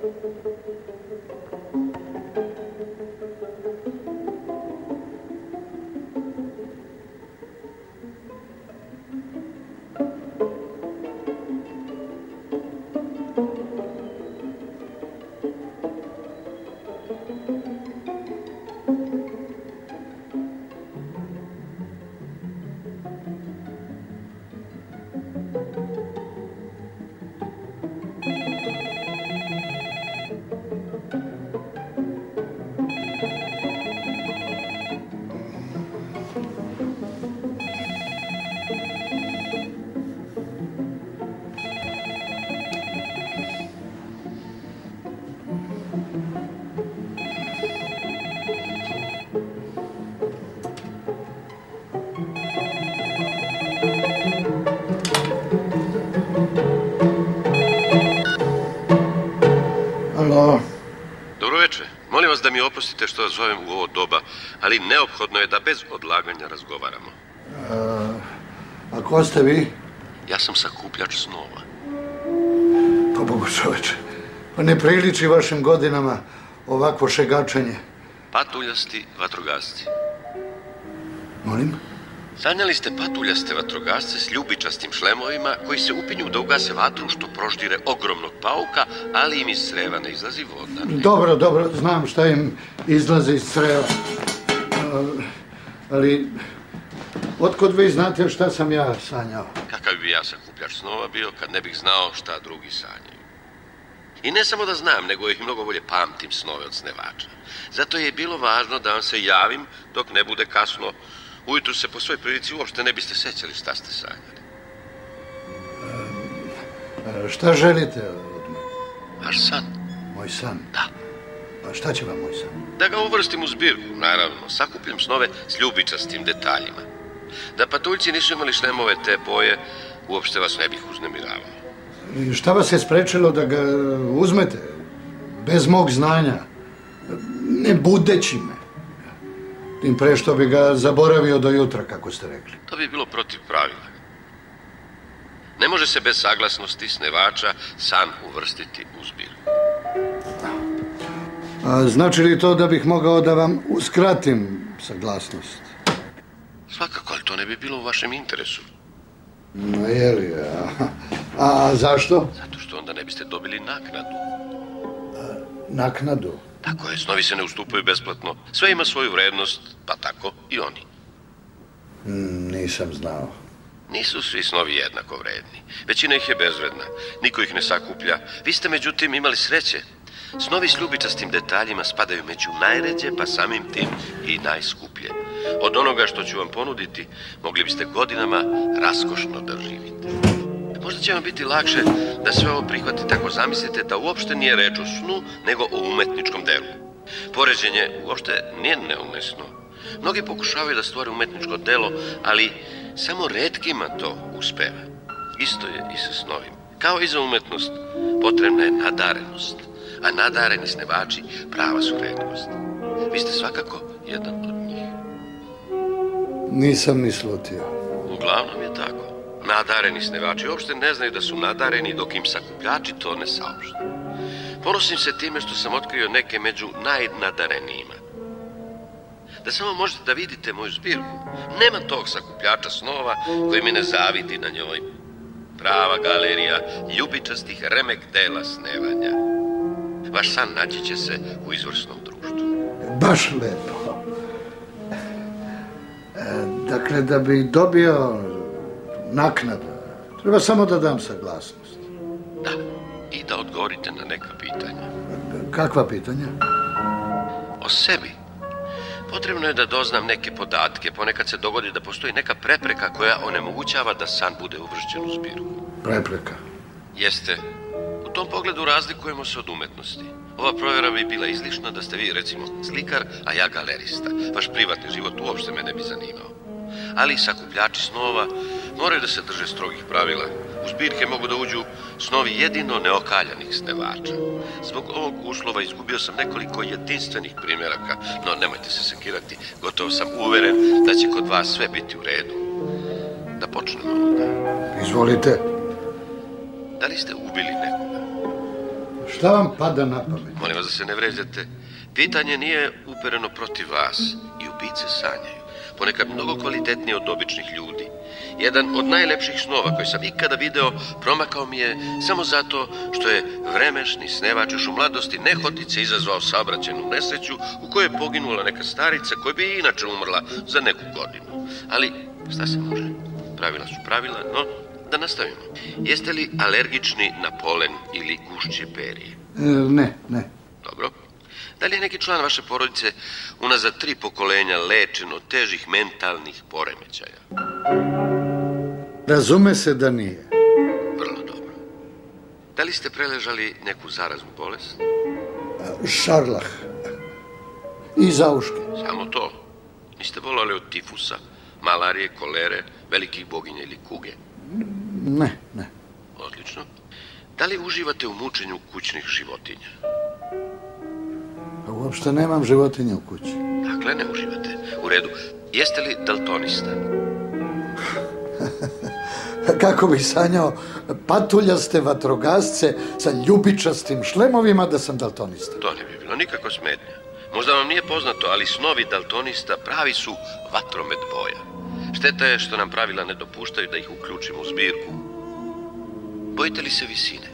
Dobro večer. Molim vas da mi oprostite što vas zovem u ovo doba, ali neophodno je da bez odlaganja razgovaramo. A ko ste vi? Ja sam sakupljač snova. Pobogu čoveče, pa ne priliči vašim godinama ovakvo šegačenje. Patuljasti vatrogasci. Molim? Sanjali ste patuljaste vatrogasce s ljubičastim šlemovima koji se upinju da ugase vatru što proždire ogromnog pauka, ali im iz creva ne izlazi voda. Dobro, znam šta im izlazi iz creva. Ali, otkud vi znate šta sam ja sanjao? Kakav bi ja sakupljač snova bio kad ne bih znao šta drugi sanjaju? I ne samo da znam, nego ih mnogo bolje pamtim snove od snevača. Zato je bilo važno da vam se javim dok ne bude kasno. Ujutru se po svoj prilici uopšte ne biste sećali šta ste sanjali. Šta želite od mene? Vaš san. Moj san? Da. A šta će vam moj san? Da ga uvrstim u zbirku, naravno. Sakupljam snove s ljubičastim detaljima. Da patuljci nisu imali šlemove te boje, uopšte vas ne bih uznemiravao. I šta vas je sprečilo da ga uzmete? Bez mog znanja. Ne budeći me. Tim pre što bi ga zaboravio do jutra, kako ste rekli. To bi bilo protiv pravila. Ne može se bez saglasnosti snevača san uvrstiti u zbirku. A znači li to da bih mogao da vam uskratim saglasnost? Svakako, ali to ne bi bilo u vašem interesu. No, jeli, a zašto? Zato što onda ne biste dobili naknadu. Naknadu? Tako je, snovi se ne ustupaju besplatno. Sve ima svoju vrednost, pa tako i oni. Nisam znao. Nisu svi snovi jednako vredni. Većina ih je bezvredna. Niko ih ne sakuplja. Vi ste, međutim, imali sreće. Snovi s ljubičastim detaljima spadaju među najređe, pa samim tim i najskuplje. Od onoga što ću vam ponuditi, mogli biste godinama raskošno da živite. Možda će vam biti lakše da sve ovo prihvatite ako zamislite da uopšte nije reč o snu, nego o umetničkom delu. Poređenje uopšte nije neumesno. Mnogi pokušavaju da stvore umetničko delo, ali samo retkima to uspeva. Isto je i sa snovima. Kao i za umetnost, potrebna je nadarenost, a nadareni snevači prava su retkost. Vi ste svakako jedan od njih. Nisam ni slutio. Uglavnom je tako. Nadareni snevači uopšte ne znaju da su nadareni dok im sakupljači to ne saopšte. Ponosim se time što sam otkrio neke među najnadarenijima. Da samo možete da vidite moju zbirku. Nema tog sakupljača snova koji mi ne zavidi na njoj. Prava galerija ljubičastih remek dela snevanja. Vaš san naći će se u izvrsnom društvu. Baš lepo. Dakle, da bi dobio naknadu, treba samo da dam saglasnost. Da, i da odgovorite na neka pitanja. Kakva pitanja? O sebi. Potrebno je da doznam neke podatke. Ponekad se dogodi da postoji neka prepreka koja onemogućava da san bude uvršćen u zbirku. Prepreka? Jeste. U tom pogledu razlikujemo se od umetnosti. Ova provjera bi bila izlišna da ste vi, recimo, slikar, a ja galerista. Vaš privatni život uopšte me ne bi zanimao. Ali sakupljači snova moraju da se drže strogih pravila. U zbirke mogu da uđu snovi jedino neokaljanih snevača. Zbog ovog uslova izgubio sam nekoliko jedinstvenih primjeraka, no nemojte se sekirati, gotovo sam uveren da će kod vas sve biti u redu. Da počnemo onda. Izvolite. Da li ste ubili nekoga? Šta vam pada na pamet? Molim vas da se ne vređate. Pitanje nije upereno protiv vas. I ubice sanjaju. Ponekad mnogo kvalitetnije od običnih ljudi. Jedan od najlepših snova koji sam ikada video promakao mi je samo zato što je vremešni snevač još u mladosti nehotice izazvao saobraćajnu nesreću u kojoj je poginula neka starica koja bi inače umrla za neku godinu. Ali šta se može? Pravila su pravila, no da nastavimo. Jeste li alergični na polen ili gušće perje? Ne. Dobro. Da li je neki član vaše porodice unazad 3 pokolenja lečen od težih mentalnih poremećaja? Razume se da nije. Vrlo dobro. Da li ste preležali neku zaraznu bolest? Šarlah. I zauške. Samo to. Niste bolali od tifusa, malarije, kolere, velikih boginja ili kuge? Ne. Odlično. Da li uživate u mučenju kućnih životinja? Uopšte nemam životinja u kući. Dakle, ne uživate. U redu. Jeste li daltonista? Kako bih sanjao patuljaste vatrogasce sa ljubičastim šlemovima da sam daltonista. To ne bi bilo nikako smetnja. Možda vam nije poznato, ali snovi daltonista pravi su vatromet boja. Šteta je što nam pravila ne dopuštaju da ih uključimo u zbirku. Bojite li se visine?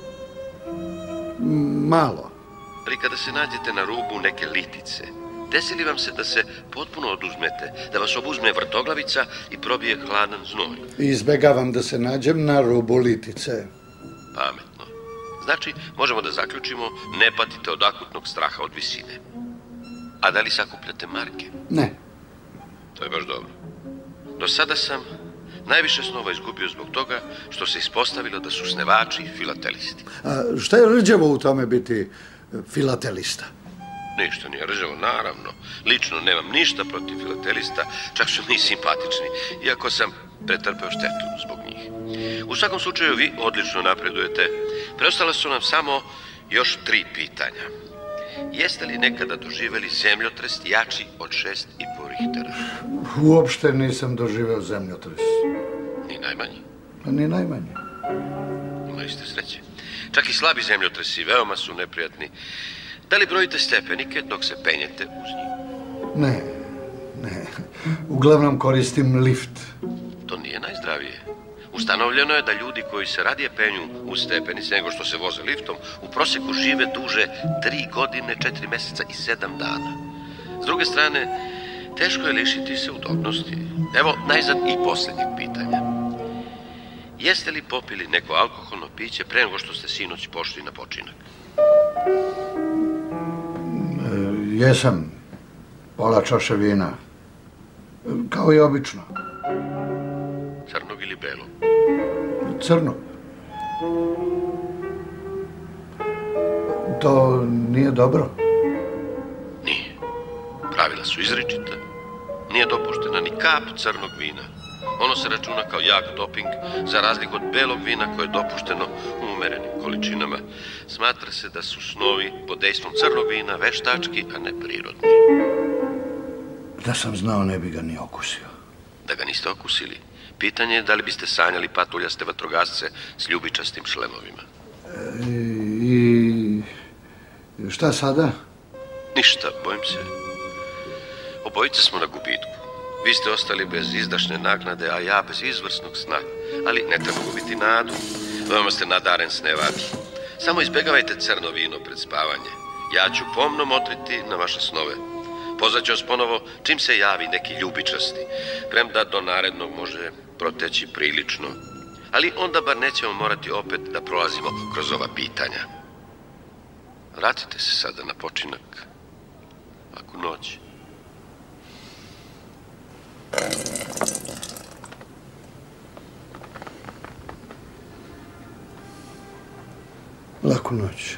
Malo. Ali kada se nađete na rubu neke litice, desi li vam se da se potpuno oduzmete, da vas obuzme vrtoglavica i probije hladan znoj? Izbegavam da se nađem na rubu litice. Pametno. Znači, možemo da zaključimo, ne patite od akutnog straha od visine. A da li sakupljate marke? Ne. To je baš dobro. Do sada sam najviše snova izgubio zbog toga što se ispostavilo da su snevači filatelisti. A šta je rđavo u tome biti filatelista? Ništa nije rđavo, naravno. Lično nemam ništa protiv filatelista, čak su mi simpatični, iako sam pretrpeo štetu zbog njih. U svakom slučaju, vi odlično napredujete. Preostala su nam samo još 3 pitanja. Jeste li nekada doživeli zemljotres jači od 6,5 Richtera? Uopšte nisam doživeo zemljotres. Ni najmanji? Pa ni najmanje. Imali ste sreće. Čak i slabi zemljotresi veoma su neprijatni. Da li brojite stepenike dok se penjete uz njih? Ne. Uglavnom koristim lift. To nije najzdravije. Ustanovljeno je da ljudi koji se radije penju uz stepenice nego što se voze liftom, u prosjeku žive duže 3 godine, 4 meseca i 7 dana. S druge strane, teško je lišiti se udobnosti. Evo, najzad i posljednjeg pitanja. Jeste li popili neko alkoholno piće pre nego što ste sinoć pošli na počinak? Jesam. Pola čaše vina. Kao i obično. Crnog ili belog? Crnog. To nije dobro? Nije. Pravila su izričita. Nije dopuštena ni kap crnog vina. Ono se računa kao jak doping, za razliku od belog vina koje je dopušteno u umerenim količinama. Smatra se da su snovi pod dejstvom crnog vina veštački, a ne prirodni. Da sam znao, ne bi ga ni okusio. Da ga niste okusili? Pitanje je da li biste sanjali patuljaste vatrogasce s ljubičastim šlemovima. I šta sada? Ništa, bojim se. Obojice smo na gubitku. Vi ste ostali bez izdašne naknade, a ja bez izvrsnog sna. Ali ne treba gubiti nadu. Veoma ste nadaren snevač. Samo izbegavajte crno vino pred spavanje. Ja ću pomno motriti na vaše snove. Pozvaću vas ponovo čim se javi neki ljubičasti. Premda do narednog može proteći prilično. Ali onda bar nećemo morati opet da prolazimo kroz ova pitanja. Vratite se sada na počinak. Laku noć. Laku noć.